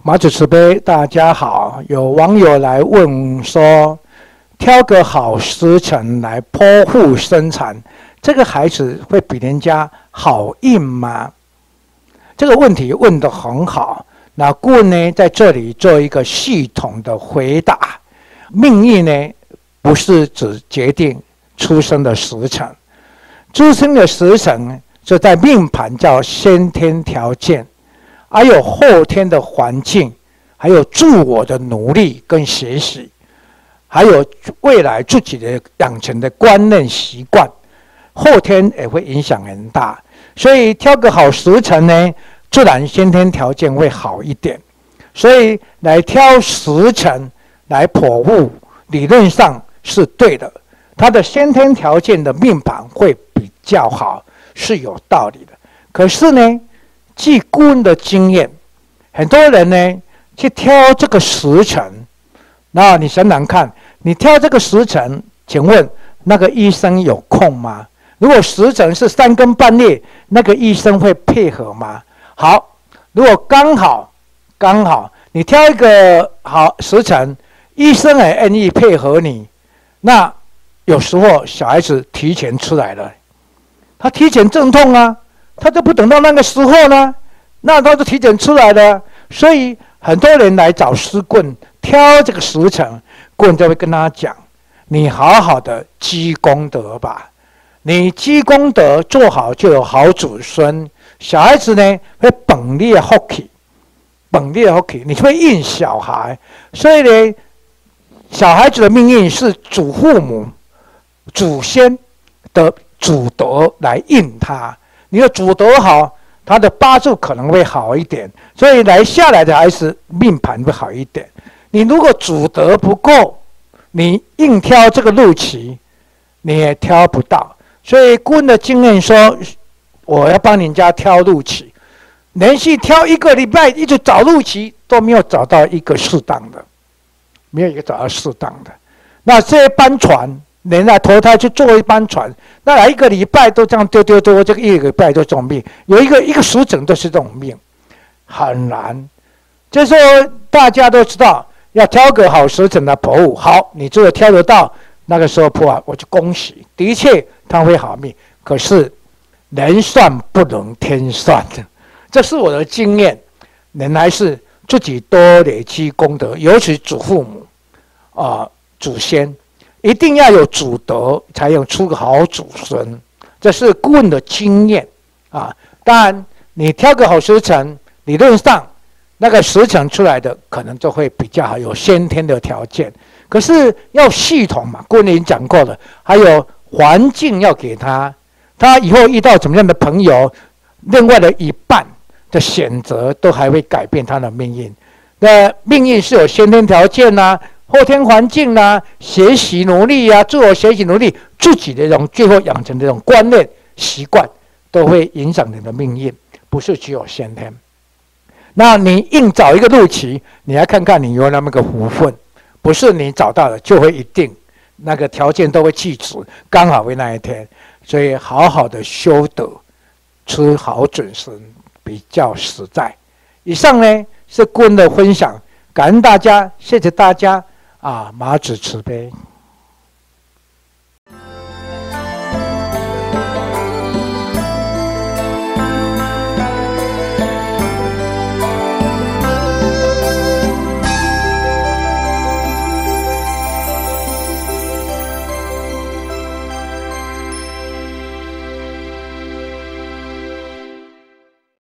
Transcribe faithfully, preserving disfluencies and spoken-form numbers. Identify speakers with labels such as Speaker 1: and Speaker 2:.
Speaker 1: 马祖慈悲，大家好。有网友来问说，挑个好时辰来剖腹生产，这个孩子会比人家好运吗？这个问题问得很好。那顾问呢，在这里做一个系统的回答。命运呢，不是只决定出生的时辰，出生的时辰就在命盘叫先天条件。还有后天的环境，还有自我的努力跟学习，还有未来自己的养成的观念习惯，后天也会影响很大。所以挑个好时辰呢，自然先天条件会好一点。所以来挑时辰来剖腹，理论上是对的，他的先天条件的命盘会比较好，是有道理的。可是呢，据顾问的经验，很多人呢去挑这个时辰，那你想想看，你挑这个时辰，请问那个医生有空吗？如果时辰是三更半夜，那个医生会配合吗？好，如果刚好刚好你挑一个好时辰，医生也愿意配合你，那有时候小孩子提前出来了，他提前阵痛啊。他就不等到那个时候呢，那他就提前出来了。所以很多人来找师棍挑这个时辰，棍就会跟他讲：你好好的积功德吧，你积功德做好就有好祖孙。小孩子呢会本列福气，本列福气，你会应小孩。所以呢，小孩子的命运是祖父母、祖先的祖德来应他。你的祖德好，他的八字可能会好一点，所以来下来的孩子命盘会好一点。你如果祖德不够，你硬挑这个日期，你也挑不到。所以顾问的经验说，我要帮人家挑日期，连续挑一个礼拜，一直找日期都没有找到一个适当的，没有一个找到适当的。那这班船，人来投胎去坐一班船，那来一个礼拜都这样丢丢丢，这个一个礼拜都这种命，有一个一个时辰都是这种命，很难。这时候大家都知道要挑个好时辰来剖腹，好，你这个挑得到，那个时候剖啊，我就恭喜，的确他会好命。可是人算不能天算的，这是我的经验。人还是自己多累积功德，尤其祖父母啊、呃、祖先。一定要有祖德，才有出个好祖孙，这是顾问的经验啊。当然，你挑个好时辰，理论上那个时辰出来的可能就会比较好，有先天的条件。可是要系统嘛，顾问已经讲过了，还有环境要给他，他以后遇到怎么样的朋友，另外的一半的选择都还会改变他的命运。那命运是有先天条件啊。后天环境啦、啊，学习努力啊，自我学习努力，自己的这种最后养成的这种观念习惯，都会影响你的命运，不是只有先天。那你硬找一个日期，你来看看你有那么个福分，不是你找到了就会一定那个条件都会具足，刚好为那一天。所以好好的修德，吃好准孙比较实在。以上呢是顾问的分享，感恩大家，谢谢大家。啊，马子慈悲。